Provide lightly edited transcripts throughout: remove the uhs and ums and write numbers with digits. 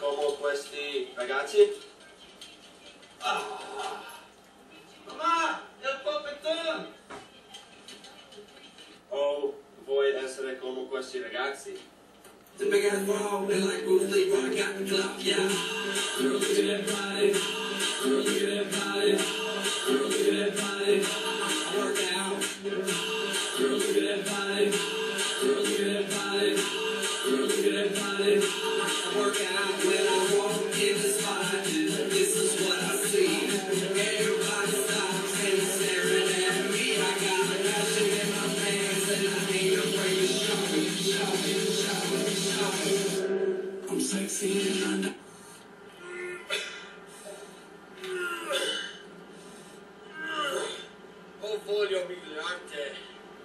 come questi ragazzi? Mamma, è il poppettone! O vuoi essere come questi ragazzi? The big ass ball, and like Bruce Lee, bro, I got the clout, yeah. Girl, look at that body. Girl, look at that body. Girl, look at that body. I work out. Girl, look at that body. Girl, look at that body. Girl, look at that body. I work out when I walk in the spot. This is what I see. Everybody stops and staring at me. I got a passion in my pants and I ain't afraid to show it, show it, show it, show it. I'm sexy and I know. Oh, voglio migrante.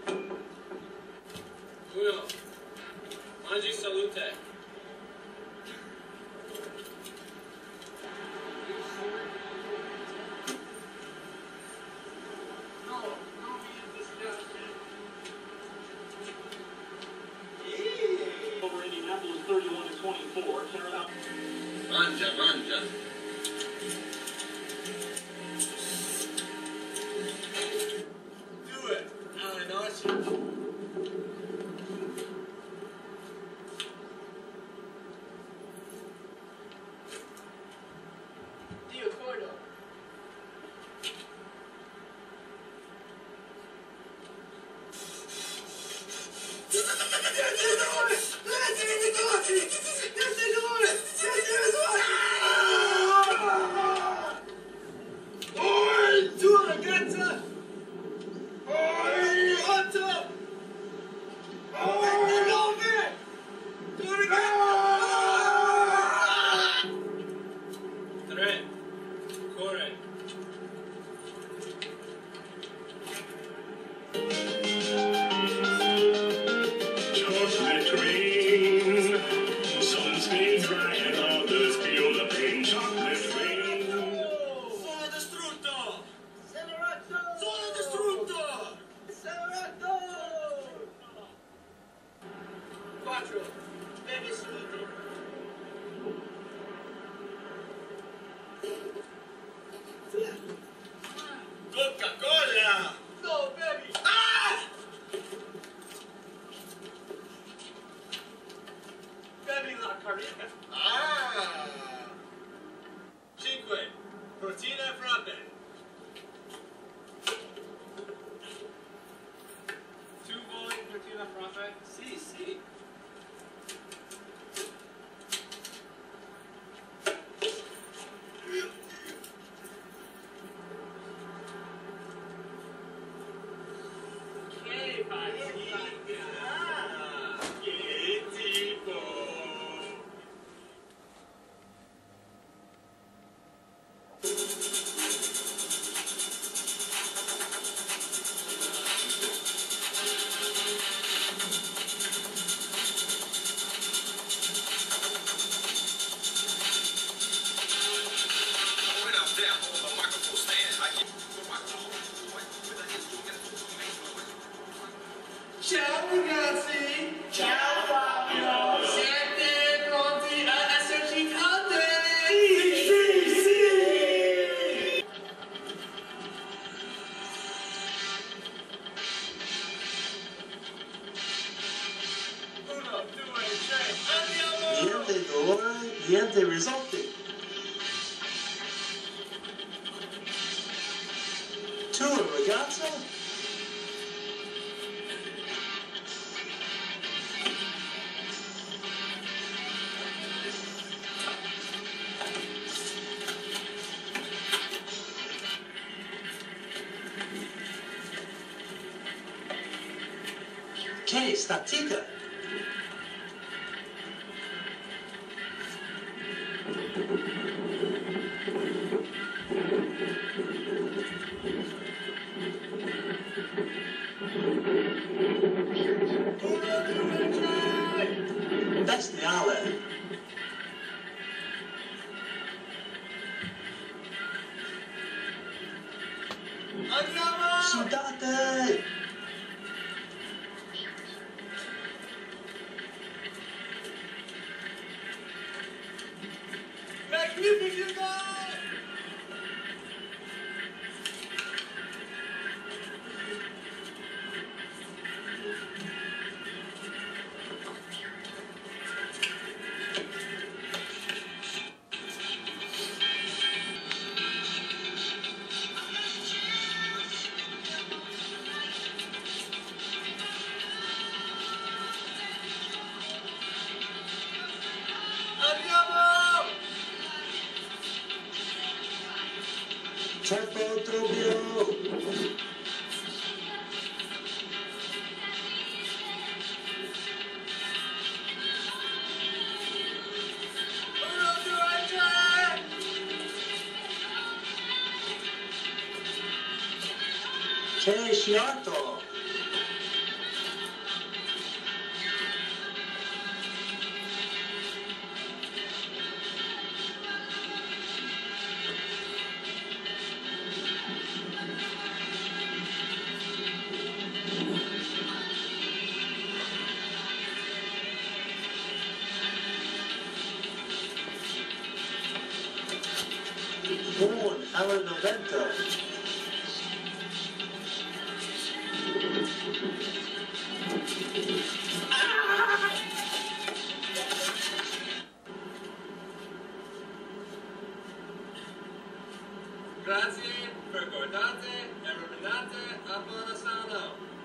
Uno, mangi salute. Over Indianapolis 31-24. Carolina. Mangia, mangia. Do it. Now I know it's Dio corno. Oi, tu ragazza! Oi, otto! Oi, nove! Tu ragazza! Tre. Corre. Chocolate rain. Some stay dry and others feel the pain. Chocolate rain. Sono distrutto! Sono distrutto! 4. Bevi salute. Coca-Cola! No, bevi! Ah! Bevi la carica. Ah! 5. Proteina frappe. 2 volte proteina frappe? Sì, sì. Che fatica! Che tipo! Ciao ragazzi! Ciao Fabio! Siete pronti a esserci con te? Sì, sì! 1, 2, 3, andiamo! Niente dolore, niente risolti. Tu ragazzo? Che statica? Bestiale. Andiamo! Sudate! Magnifico! Andiamo! Ceppo Trubio. Uno, due, tre! C'è Sciotto. Buon alla 90. Grazie per guardate e rovinate a Buonasano.